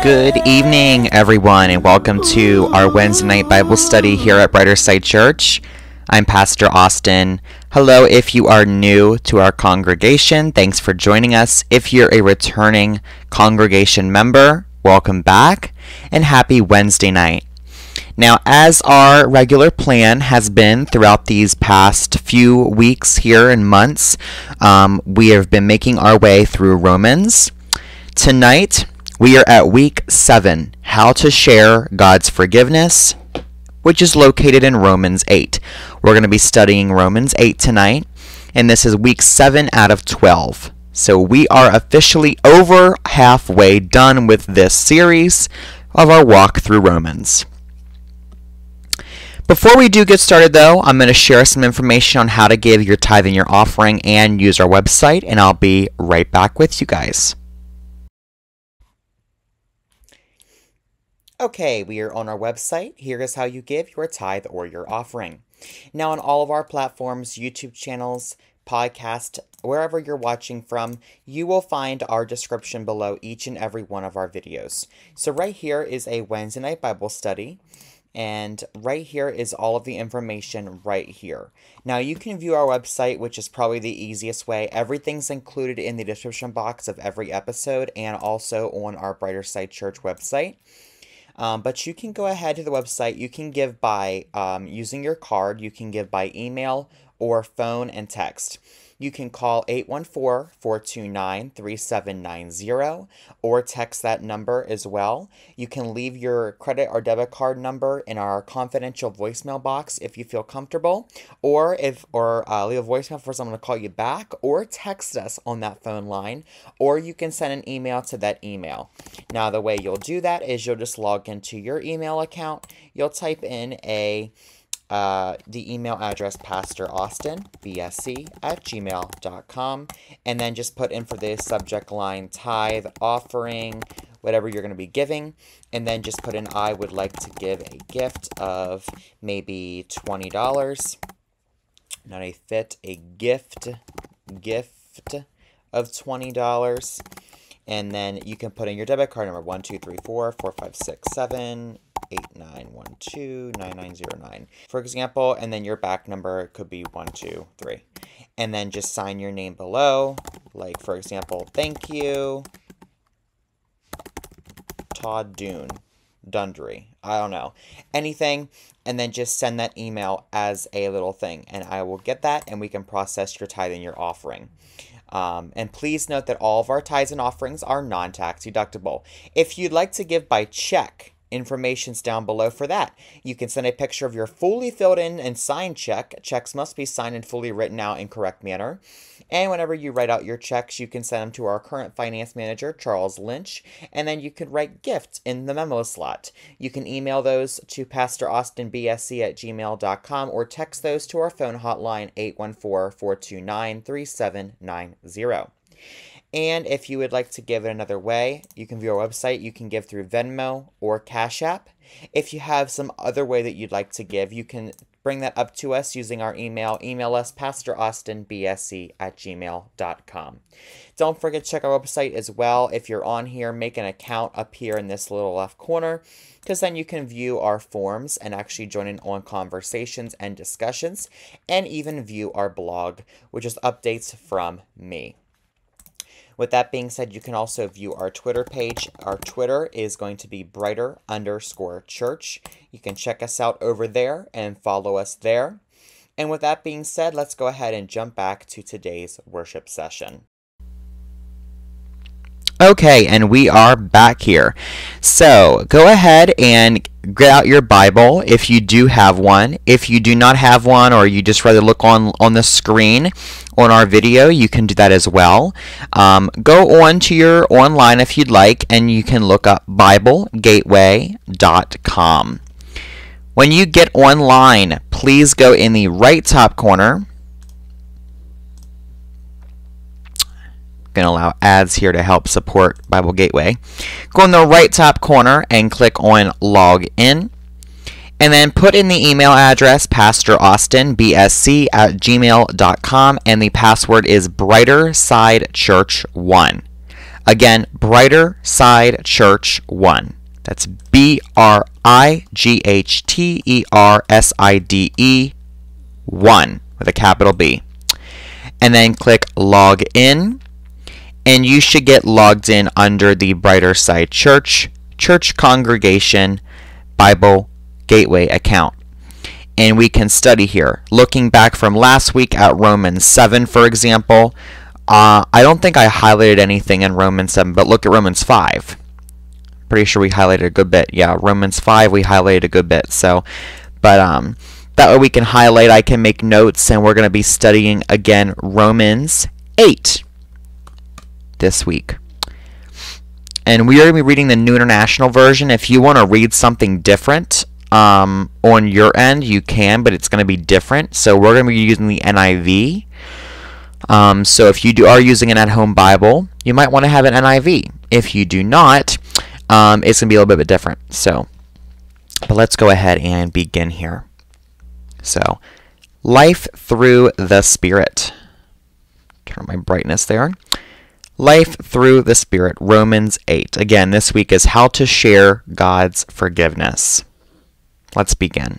Good evening, everyone, and welcome to our Wednesday night Bible study here at Brighterside Church. I'm Pastor Austin. Hello if you are new to our congregation. Thanks for joining us. If you're a returning congregation member, welcome back, and happy Wednesday night. Now, as our regular plan has been throughout these past few weeks here and months, we have been making our way through Romans. Tonight, we are at week 7, How to Share God's Forgiveness, which is located in Romans 8. We're going to be studying Romans 8 tonight, and this is week 7 out of 12. So we are officially over halfway done with this series of our walk through Romans. Before we do get started, though, I'm going to share some information on how to give your tithe and your offering and use our website, and I'll be right back with you guys. Okay, we are on our website. Here is how you give your tithe or your offering. Now, on all of our platforms, YouTube channels, podcast, wherever you're watching from, you will find our description below each and every one of our videos. So right here is a Wednesday night Bible study, and right here is all of the information right here. Now, you can view our website, which is probably the easiest way. Everything's included in the description box of every episode and also on our Brighterside Church website. But you can go ahead to the website. You can give by using your card. You can give by email or phone and text. You can call 814-429-3790 or text that number as well. You can leave your credit or debit card number in our confidential voicemail box if you feel comfortable, or leave a voicemail for someone to call you back, or text us on that phone line, or you can send an email to that email. Now, the way you'll do that is you'll just log into your email account. You'll type in the email address PastorAustinBSC@gmail.com, and then just put in for the subject line tithe, offering, whatever you're going to be giving, and then just put in I would like to give a gift of maybe $20, not a fit, a gift of $20, and then you can put in your debit card number 123456789129909, for example, and then your back number could be 123, and then just sign your name below, like for example, thank you, Todd Dundry, I don't know, anything, and then just send that email as a little thing, and I will get that, and we can process your tithe and your offering. And please note that all of our tithes and offerings are non-tax deductible. If you'd like to give by check, information's down below for that. You can send a picture of your fully filled in and signed check. Checks must be signed and fully written out in correct manner. And whenever you write out your checks, you can send them to our current finance manager, Charles LYNCH, and then you could write gift in the memo slot. You can email those to PastorAustinBSC@gmail.com or text those to our phone hotline, 814-429-3790. And if you would like to give it another way, you can view our website. You can give through Venmo or Cash App. If you have some other way that you'd like to give, you can bring that up to us using our email. Email us, PastorAustinBSC@gmail.com. Don't forget to check our website as well. If you're on here, make an account up here in this little left corner, because then you can view our forms and actually join in on conversations and discussions, and even view our blog, which is updates from me. With that being said, you can also view our Twitter page. Our Twitter is going to be brighter_church. You can check us out over there and follow us there. And with that being said, let's go ahead and jump back to today's worship session. Okay, and we are back here. So go ahead and get out your Bible if you do have one. If you do not have one, or you just rather look on the screen on our video, you can do that as well. Go on to your online if you'd like, and you can look up BibleGateway.com. When you get online, please go in the right top corner. Going to allow ads here to help support Bible Gateway. Go in the right top corner and click on Log In. And then put in the email address, PastorAustinBSC@gmail.com, and the password is Brighterside Church 1. Again, Brighterside Church 1. That's BRIGHTERSIDE 1 with a capital B. And then click Log In, and you should get logged in under the Brighterside Church Congregation Bible Gateway account. And we can study here. Looking back from last week at Romans 7, for example, I don't think I highlighted anything in Romans 7, but look at Romans 5. Pretty sure we highlighted a good bit. Yeah, Romans 5 we highlighted a good bit. So, but that way we can highlight, I can make notes, and we're going to be studying again Romans 8 this week. And we are going to be reading the New International Version. If you want to read something different on your end, you can, but it's going to be different. So we're going to be using the NIV. So if you are using an at-home Bible, you might want to have an NIV. If you do not, it's going to be a little bit different. So, but let's go ahead and begin here. So, life through the Spirit. Turn on my brightness there. Life through the Spirit, Romans 8. Again, this week is how to share God's forgiveness. Let's begin.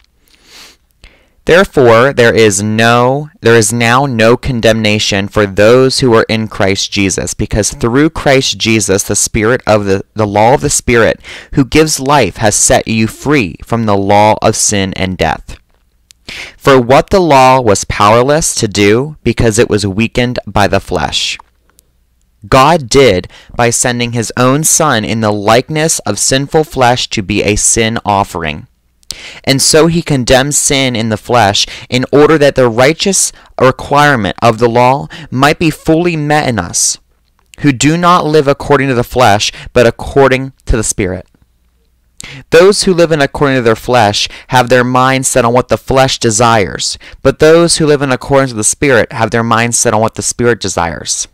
Therefore, there is now no condemnation for those who are in Christ Jesus, because through Christ Jesus, the Spirit of the law of the Spirit, who gives life, has set you free from the law of sin and death. For what the law was powerless to do, because it was weakened by the flesh, God did by sending his own Son in the likeness of sinful flesh to be a sin offering. And so he condemns sin in the flesh, in order that the righteous requirement of the law might be fully met in us, who do not live according to the flesh, but according to the Spirit. Those who live in according to their flesh have their minds set on what the flesh desires, but those who live in accordance with the Spirit have their minds set on what the Spirit desires.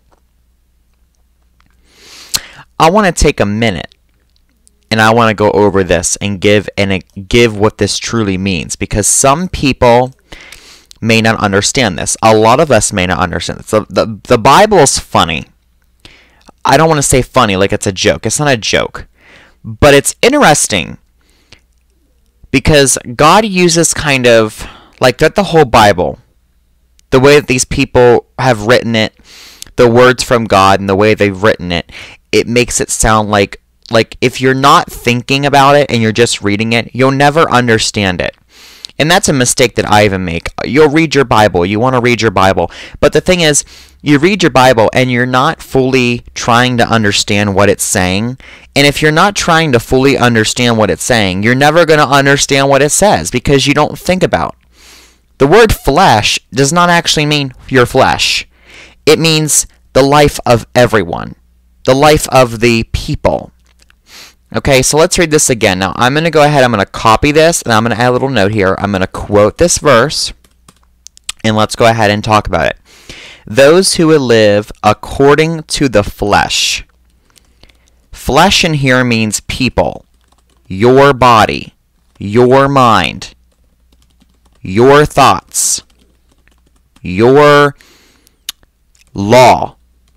I want to take a minute, and I want to go over this and give what this truly means, because some people may not understand this. A lot of us may not understand this. The Bible is funny. I don't want to say funny like it's a joke. It's not a joke. But it's interesting because God uses kind of, like that the whole Bible, the way that these people have written it, the words from God and the way they've written it, it makes it sound like if you're not thinking about it and you're just reading it, you'll never understand it. And that's a mistake that I even make. You'll read your Bible. You want to read your Bible. But the thing is, you read your Bible and you're not fully trying to understand what it's saying. And if you're not trying to fully understand what it's saying, you're never going to understand what it says because you don't think about. The word flesh does not actually mean your flesh. It means the life of everyone, the life of the people. Okay, so let's read this again. Now, I'm going to go ahead, I'm going to copy this, and I'm going to add a little note here. I'm going to quote this verse, and let's go ahead and talk about it. Those who live according to the flesh. Flesh in here means people, your body, your mind, your thoughts, your law.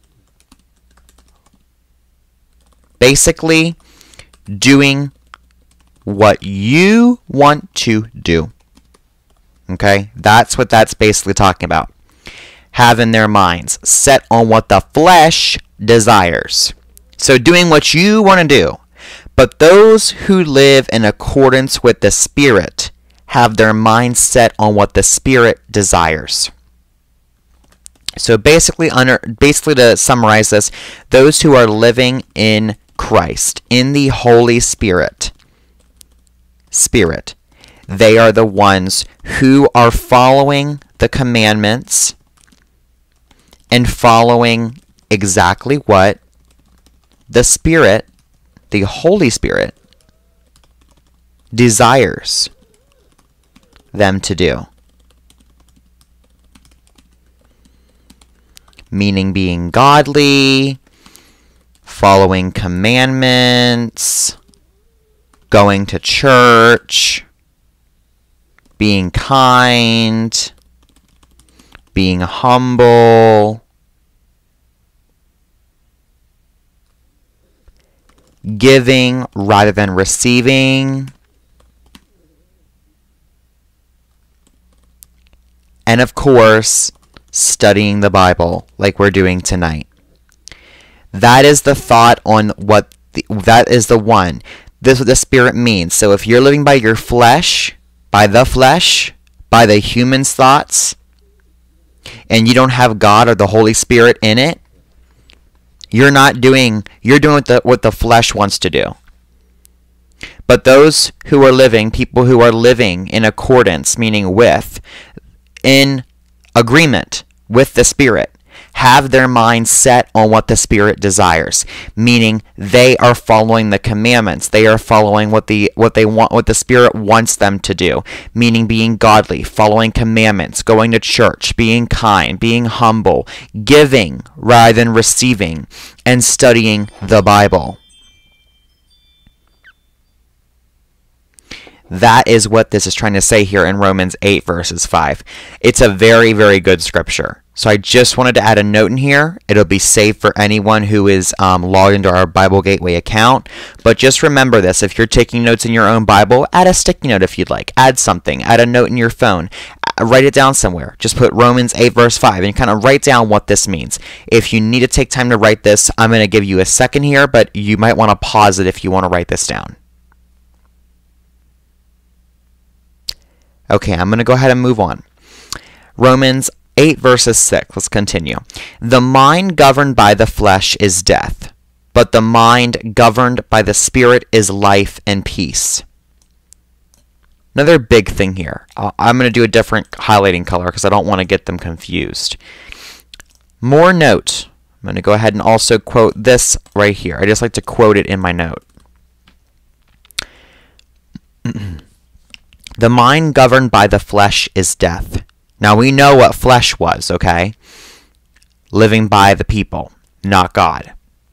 Basically, doing what you want to do. Okay? That's what that's basically talking about. Having their minds set on what the flesh desires. So doing what you want to do. But those who live in accordance with the Spirit have their minds set on what the Spirit desires. So basically to summarize this, those who are living in Christ, in the Holy Spirit, they are the ones who are following the commandments and following exactly what the Spirit, the Holy Spirit, desires them to do. Meaning being godly, following commandments, going to church, being kind, being humble, giving rather than receiving, and of course, studying the Bible like we're doing tonight. That is the thought on that is the one. This is what the Spirit means. So if you're living by your flesh, by the human's thoughts, and you don't have God or the Holy Spirit in it, you're doing what the flesh wants to do. But those who are living, people who are living in accordance, meaning in agreement with the Spirit, have their mind set on what the Spirit desires, meaning they are following the commandments. They are following what the Spirit wants them to do, meaning being godly, following commandments, going to church, being kind, being humble, giving rather than receiving, and studying the Bible. That is what this is trying to say here in Romans 8 verses 5. It's a very, very good scripture. So I just wanted to add a note in here. It'll be safe for anyone who is logged into our Bible Gateway account. But just remember this. If you're taking notes in your own Bible, add a sticky note if you'd like. Add something. Add a note in your phone. Write it down somewhere. Just put Romans 8 verse 5 and kind of write down what this means. If you need to take time to write this, I'm going to give you a second here, but you might want to pause it if you want to write this down. Okay, I'm going to go ahead and move on. Romans 8 verses 6. Let's continue. The mind governed by the flesh is death, but the mind governed by the Spirit is life and peace. Another big thing here. I'm going to do a different highlighting color because I don't want to get them confused. More note. I'm going to go ahead and also quote this right here. I just like to quote it in my note. The mind governed by the flesh is death. Now we know what flesh was, okay? Living by the people, not God.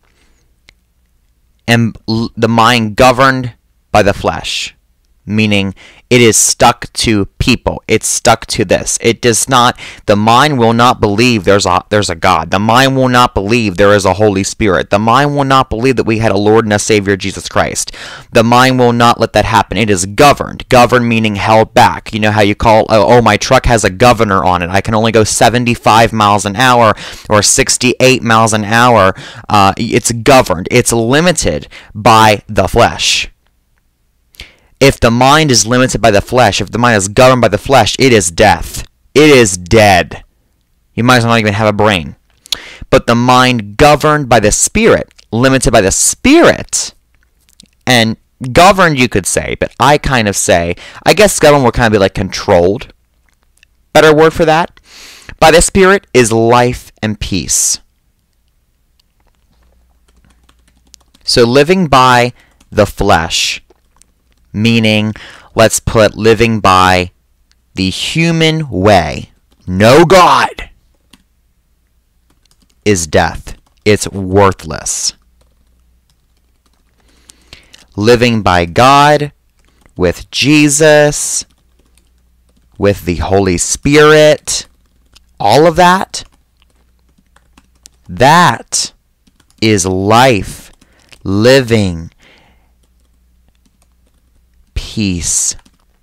And the mind governed by the flesh, meaning it is stuck to people. It's stuck to this. It does not, the mind will not believe there's a God. The mind will not believe there is a Holy Spirit. The mind will not believe that we had a Lord and a Savior, Jesus Christ. The mind will not let that happen. It is governed. Governed meaning held back. You know how you call, oh, my truck has a governor on it. I can only go 75 miles an hour or 68 miles an hour. It's governed. It's limited by the flesh. If the mind is limited by the flesh, if the mind is governed by the flesh, it is death. It is dead. You might as well not even have a brain. But the mind governed by the Spirit, limited by the Spirit, and governed you could say, but I kind of say, I guess governed would kind of be like controlled. Better word for that? By the Spirit is life and peace. So living by the flesh, meaning, let's put living by the human way, no God, is death. It's worthless. Living by God, with Jesus, with the Holy Spirit, all of that, that is life, living, peace.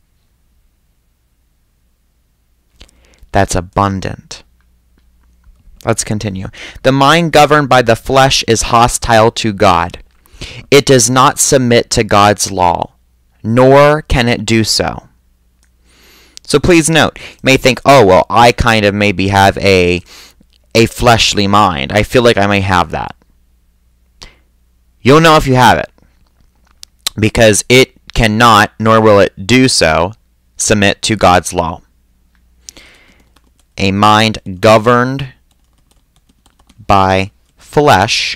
That's abundant. Let's continue. The mind governed by the flesh is hostile to God. It does not submit to God's law, nor can it do so. So please note, you may think, oh, well, I kind of maybe have a fleshly mind. I feel like I may have that. You'll know if you have it, because it cannot, nor will it do so, submit to God's law. A mind governed by flesh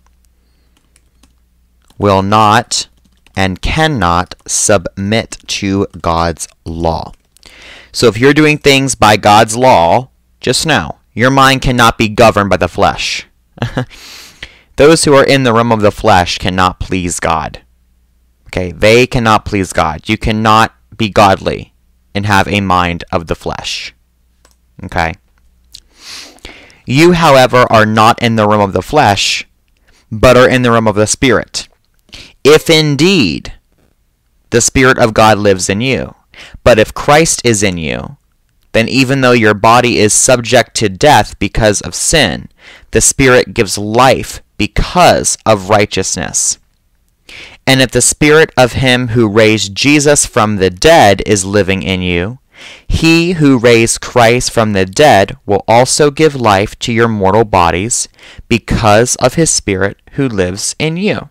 will not and cannot submit to God's law. So if you're doing things by God's law, just know, your mind cannot be governed by the flesh. Those who are in the realm of the flesh cannot please God. Okay, they cannot please God. You cannot be godly and have a mind of the flesh. Okay? You, however, are not in the realm of the flesh, but are in the realm of the Spirit. if indeed the Spirit of God lives in you. But if Christ is in you, then even though your body is subject to death because of sin, the Spirit gives life because of righteousness. And if the Spirit of him who raised Jesus from the dead is living in you, he who raised Christ from the dead will also give life to your mortal bodies because of his Spirit who lives in you.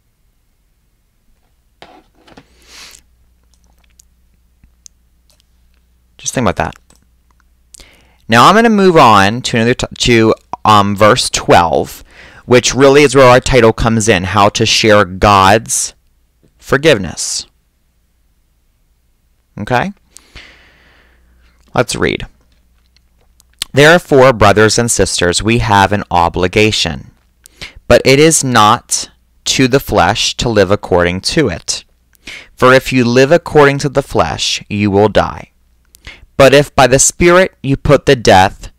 Just think about that. Now I'm going to move on to verse 12, which really is where our title comes in, how to share God's forgiveness. Okay? Let's read. Therefore, brothers and sisters, we have an obligation, but it is not to the flesh to live according to it. For if you live according to the flesh, you will die. But if by the Spirit you put to death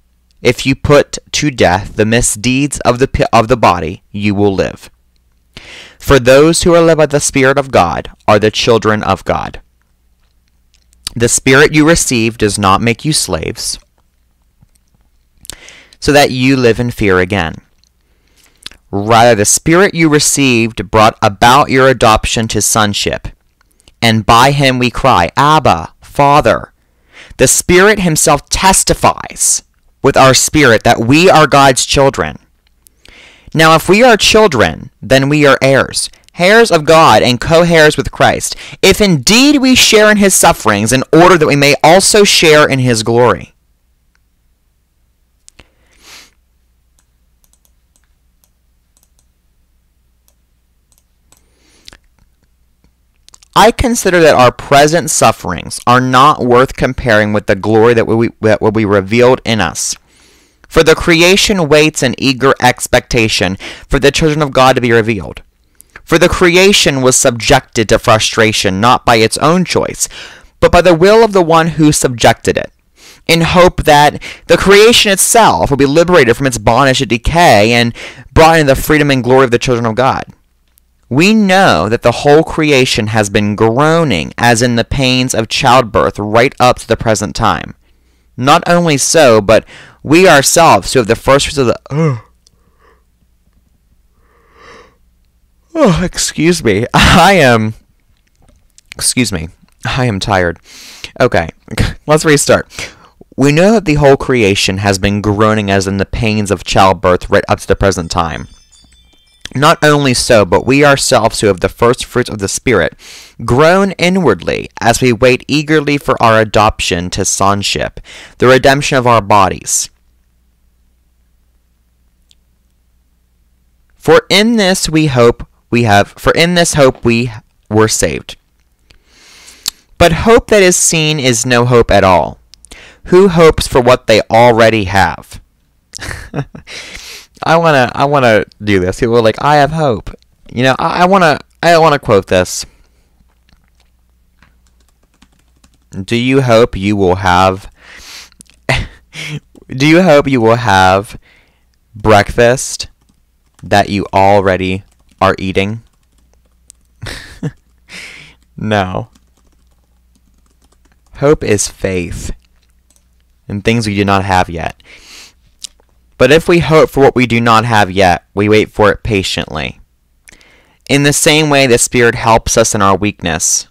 the misdeeds of the body, you will live. For those who are led by the Spirit of God are the children of God. The Spirit you received does not make you slaves, so that you live in fear again. Rather, the Spirit you received brought about your adoption to sonship, and by him we cry, Abba, Father. The Spirit himself testifies with our spirit that we are God's children. Now, if we are children, then we are heirs, heirs of God and co-heirs with Christ, if indeed we share in his sufferings, in order that we may also share in his glory. I consider that our present sufferings are not worth comparing with the glory that will be revealed in us. For the creation waits in eager expectation for the children of God to be revealed. For the creation was subjected to frustration, not by its own choice, but by the will of the one who subjected it, in hope that the creation itself will be liberated from its bondage to decay and brought into the freedom and glory of the children of God. We know that the whole creation has been groaning as in the pains of childbirth right up to the present time. Not only so, but we ourselves who have the first fruits of the... excuse me. I am tired. Okay, let's restart. We know that the whole creation has been groaning as in the pains of childbirth right up to the present time. Not only so, but we ourselves who have the first fruits of the Spirit groan inwardly as we wait eagerly for our adoption to sonship, the redemption of our bodies. For in this hope we were saved. But hope that is seen is no hope at all. Who hopes for what they already have? I wanna do this. People are like, I have hope. You know, I wanna quote this. Do you hope you will have breakfast that you already are eating? No. Hope is faith in things we do not have yet. But if we hope for what we do not have yet, we wait for it patiently. In the same way, the Spirit helps us in our weakness.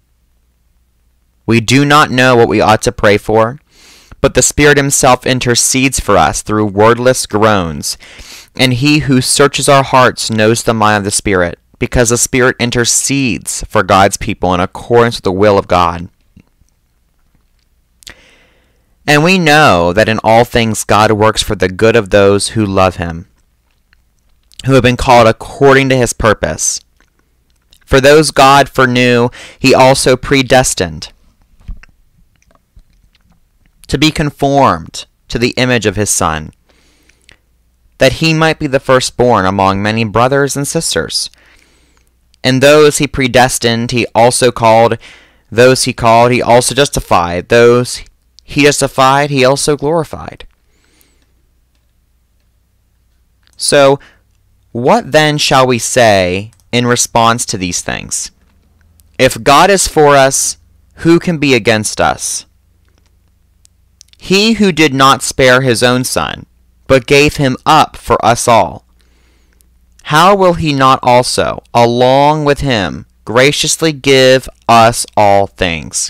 We do not know what we ought to pray for, but the Spirit himself intercedes for us through wordless groans. And he who searches our hearts knows the mind of the Spirit, because the Spirit intercedes for God's people in accordance with the will of God. And we know that in all things God works for the good of those who love him, who have been called according to his purpose. For those God foreknew, he also predestined to be conformed to the image of his Son, that he might be the firstborn among many brothers and sisters. And those he predestined, he also called. Those he called, he also justified. Those he justified, he also glorified. So, what then shall we say in response to these things. If God is for us, who can be against us? He who did not spare his own son, but gave him up for us all, how will he not also, along with him, graciously give us all things?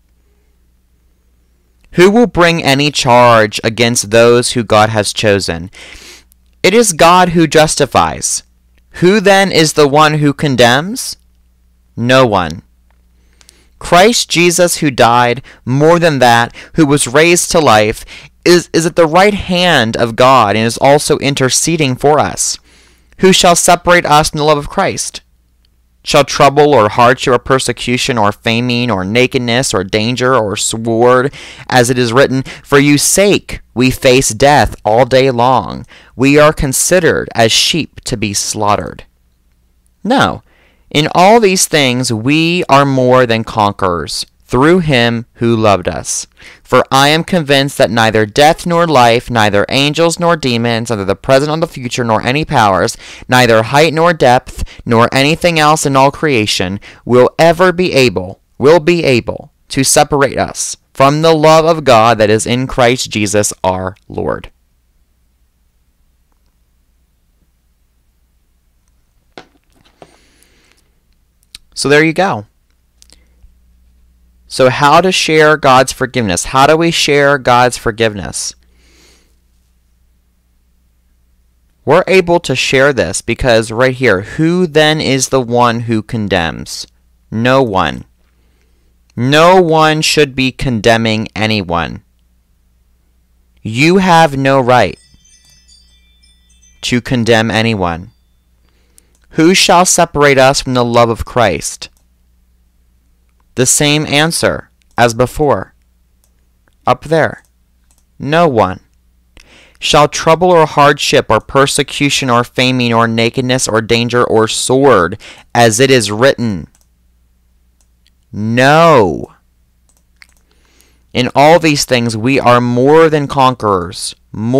Who will bring any charge against those who God has chosen? It is God who justifies. Who then is the one who condemns? No one. Christ Jesus, who died, more than that, who was raised to life, is at the right hand of God and is also interceding for us. Who shall separate us from the love of Christ? Shall trouble or hardship or persecution or famine or nakedness or danger or sword, as it is written, for your sake we face death all day long. We are considered as sheep to be slaughtered. No, in all these things we are more than conquerors, through him who loved us. For I am convinced that neither death nor life, neither angels nor demons, neither the present nor the future, nor any powers, neither height nor depth, nor anything else in all creation, will be able to separate us from the love of God that is in Christ Jesus our Lord. So there you go. So how to share God's forgiveness? How do we share God's forgiveness? We're able to share this because right here, who then is the one who condemns? No one. No one should be condemning anyone. You have no right to condemn anyone. Who shall separate us from the love of Christ? The same answer as before. Up there. No one. Shall trouble or hardship or persecution or famine or nakedness or danger or sword, as it is written? No. In all these things we are more than conquerors,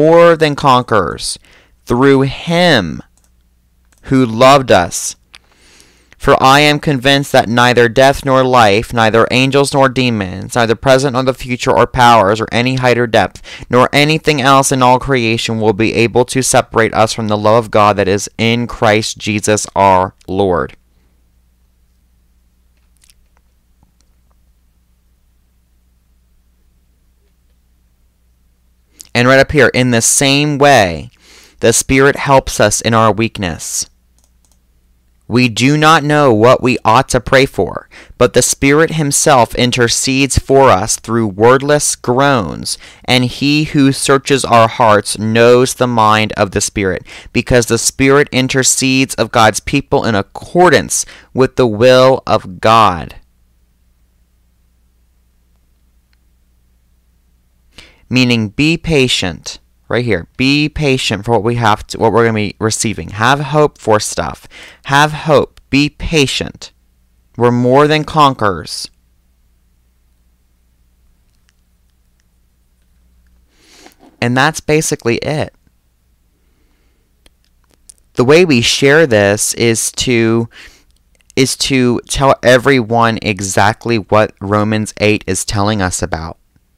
through him who loved us. For I am convinced that neither death nor life, neither angels nor demons, neither present nor the future or powers or any height or depth, nor anything else in all creation will be able to separate us from the love of God that is in Christ Jesus our Lord. And right up here, in the same way, the Spirit helps us in our weakness. We do not know what we ought to pray for, but the Spirit himself intercedes for us through wordless groans, and he who searches our hearts knows the mind of the Spirit, because the Spirit intercedes of God's people in accordance with the will of God. Meaning, be patient. Right here, be patient for what we're going to be receiving. Have hope for stuff. Have hope. Be patient. We're more than conquerors. And that's basically it. The way we share this is to tell everyone exactly what Romans 8 is telling us about.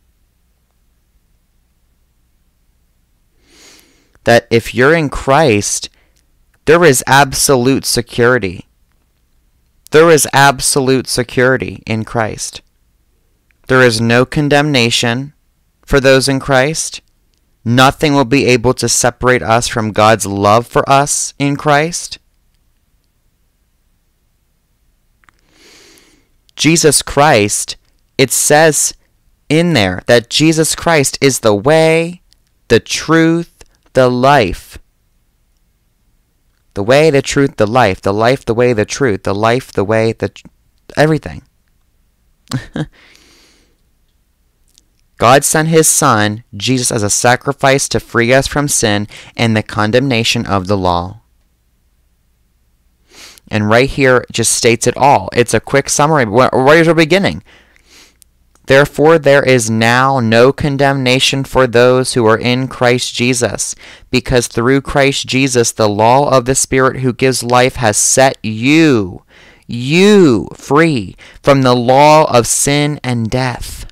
That if you're in Christ, there is absolute security. There is absolute security in Christ. There is no condemnation for those in Christ. Nothing will be able to separate us from God's love for us in Christ. Jesus Christ, it says in there that Jesus Christ is the way, the truth, the life. The way, the truth, the life. The life, the way, the truth. The life, the way, everything. God sent his Son, Jesus, as a sacrifice to free us from sin and the condemnation of the law. And right here it just states it all. It's a quick summary. Right at the beginning. Therefore, there is now no condemnation for those who are in Christ Jesus, because through Christ Jesus, the law of the Spirit who gives life has set you free from the law of sin and death.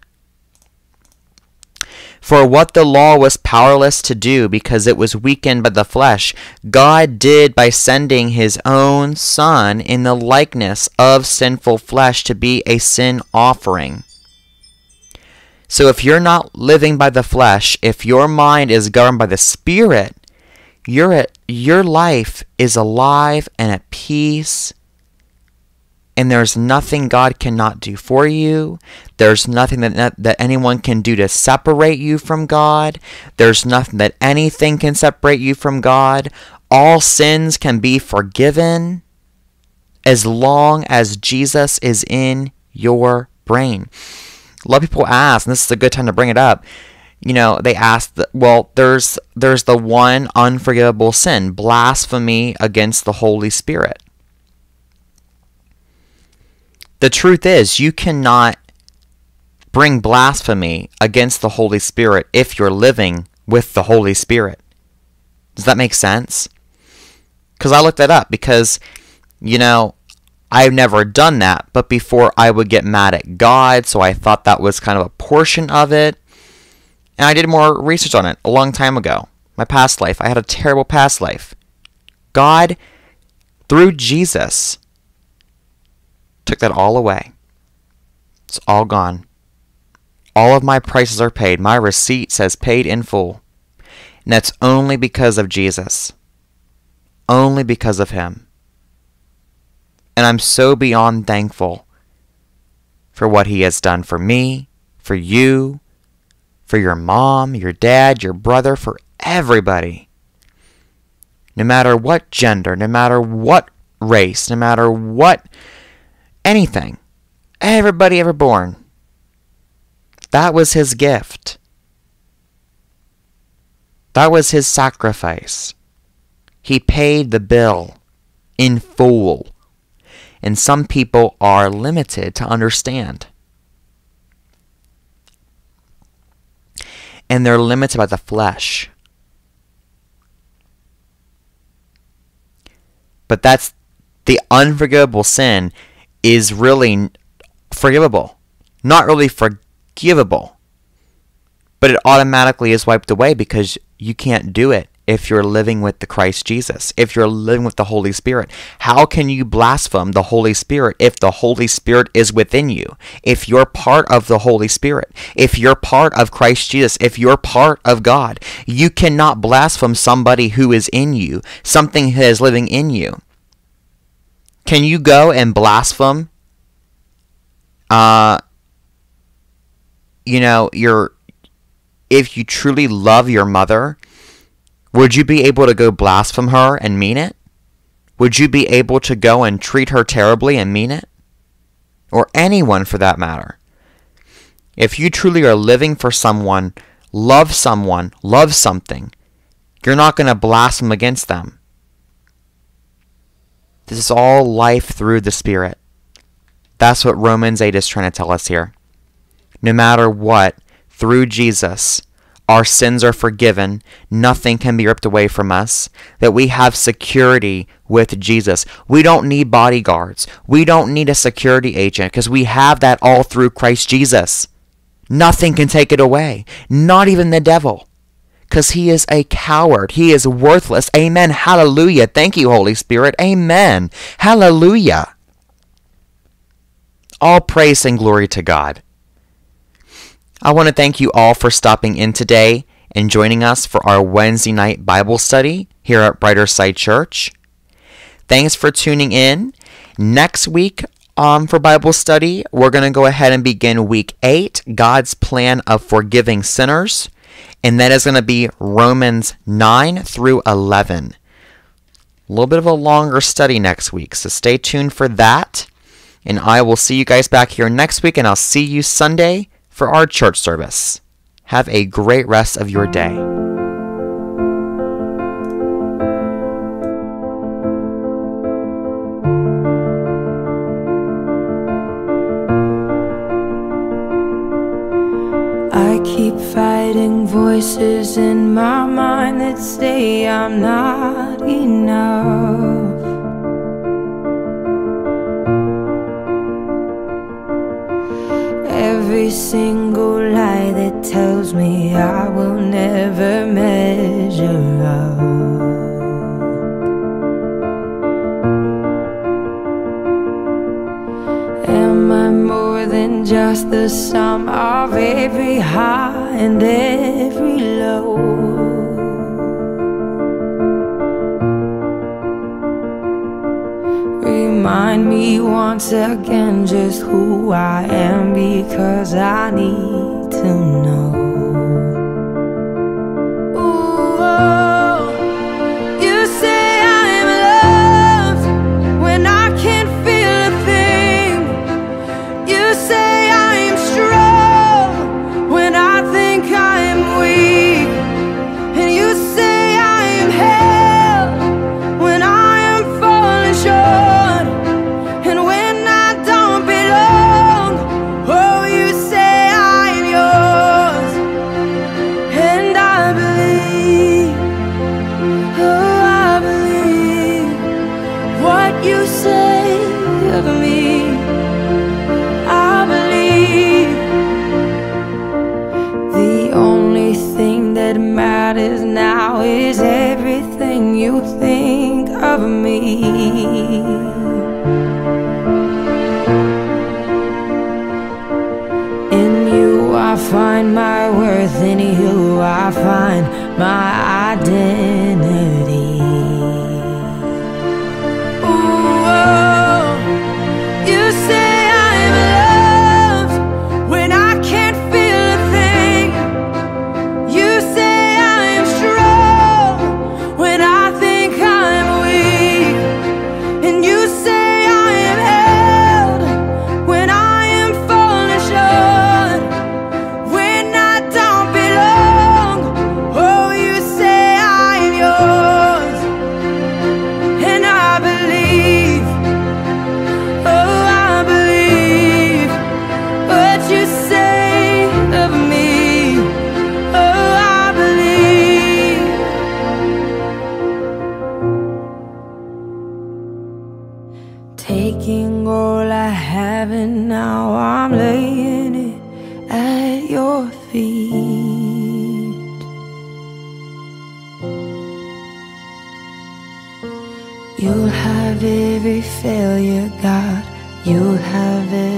For what the law was powerless to do because it was weakened by the flesh, God did by sending his own Son in the likeness of sinful flesh to be a sin offering. So if you're not living by the flesh, if your mind is governed by the Spirit, your life is alive and at peace, and there's nothing God cannot do for you. There's nothing that anyone can do to separate you from God. There's nothing that anything can separate you from God. All sins can be forgiven as long as Jesus is in your brain. A lot of people ask, and this is a good time to bring it up, they ask, there's the one unforgivable sin, blasphemy against the Holy Spirit. The truth is, you cannot bring blasphemy against the Holy Spirit if you're living with the Holy Spirit. Does that make sense? Because I looked that up because, I've never done that, but before I would get mad at God, so I thought that was kind of a portion of it. And I did more research on it a long time ago. My past life. I had a terrible past life. God, through Jesus, took that all away. It's all gone. All of my prices are paid. My receipt says paid in full. And that's only because of Jesus. Only because of him. And I'm so beyond thankful for what he has done for me, for you, for your mom, your dad, your brother, for everybody. No matter what gender, no matter what race, no matter what anything, everybody ever born. That was his gift. That was his sacrifice. He paid the bill in full. And some people are limited to understand. And they're limited by the flesh. But that's the unforgivable sin is really forgivable. Not really forgivable. But it automatically is wiped away because you can't do it if you're living with the Christ Jesus, if you're living with the Holy Spirit. How can you blaspheme the Holy Spirit if the Holy Spirit is within you? If you're part of the Holy Spirit, if you're part of Christ Jesus, if you're part of God, you cannot blaspheme somebody who is in you, something that is living in you. Can you go and blaspheme if you truly love your mother? Would you be able to go blaspheme her and mean it? Would you be able to go and treat her terribly and mean it? Or anyone for that matter. If you truly are living for someone, love something, you're not going to blaspheme against them. This is all life through the Spirit. That's what Romans 8 is trying to tell us here. No matter what, through Jesus, our sins are forgiven. Nothing can be ripped away from us. That we have security with Jesus. We don't need bodyguards. We don't need a security agent because we have that all through Christ Jesus. Nothing can take it away. Not even the devil. Because he is a coward. He is worthless. Amen. Hallelujah. Thank you, Holy Spirit. Amen. Hallelujah. All praise and glory to God. I want to thank you all for stopping in today and joining us for our Wednesday night Bible study here at Brighterside Church. Thanks for tuning in. Next week for Bible study, we're going to go ahead and begin week 8, God's plan of forgiving sinners. And that is going to be Romans 9 through 11. A little bit of a longer study next week, so stay tuned for that. And I will see you guys back here next week, and I'll see you Sunday for our church service. Have a great rest of your day. I keep fighting voices in my mind that say I'm not enough. Every single lie that tells me I will never measure up. Am I more than just the sum of every high and every low? Remind me once again just who I am, because I need to know. Ooh, oh, you say I'm loved when I can't feel a thing. You say I'm strong when I think I'm weak. And you say I am held when I am falling short. And when I don't belong, oh, you say I'm yours. And I believe, oh, I believe what you say of me. I believe the only thing that matters now is everything you think of me. In you I find my worth, in you I find my identity. Ooh, oh, you say I'm loved when I can't feel a thing. You say I'm strong when I think I'm weak. And you say I am held when I am falling short. When I don't belong, oh, you say I'm yours. And I believe, oh, I believe what you say of me. Oh, I believe. Taking all I have and now I'm laying it at your feet. You'll have every failure, God. You'll have